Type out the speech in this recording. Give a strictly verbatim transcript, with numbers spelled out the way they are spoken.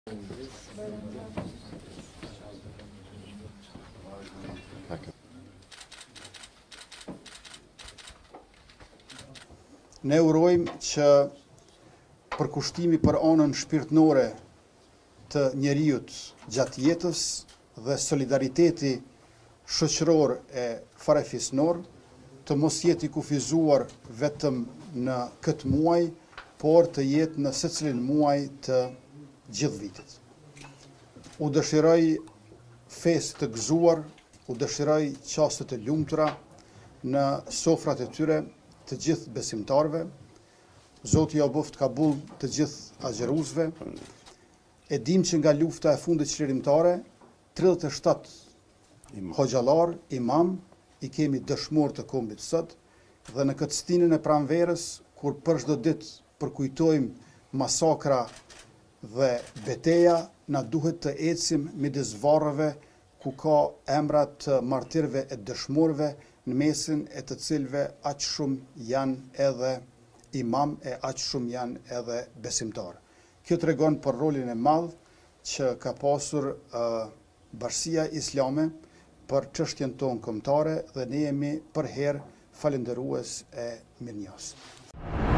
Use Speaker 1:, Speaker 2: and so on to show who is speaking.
Speaker 1: Ne urojmë që përkushtimi për anën shpirtërore të njeriut gjatë jetës dhe solidariteti shoqëror e farefisnor të mos jetë i kufizuar vetëm në këtë muaj, por të jetë në secilin muaj të gjithë vitit. U dëshiroj festë të gëzuar, u dëshiroj qaste të lumtura në sofrat e tyre të gjithë besimtarve. Zoti ja boft kabull të gjithë agjeruzve. E dim që nga lufta e fundit çlirimtare, tridhjetë e shtatë hoxhallar, imam, i kemi dëshmor të kombit sot, dhe në këtë stinën e pranverës, kur për çdo ditë përkujtojmë masakra dhe beteja, na duhet të ecim midis varreve ku ka emra të martirëve e dëshmorëve, në mesin e të cilëve aq shumë janë edhe imam e aq shumë janë edhe besimtar. Kjo tregon për rolin e madh që ka pasur uh, Bashkia Islame për çështjen tonë kombëtare dhe ne jemi për herë falënderues e mirënjohës.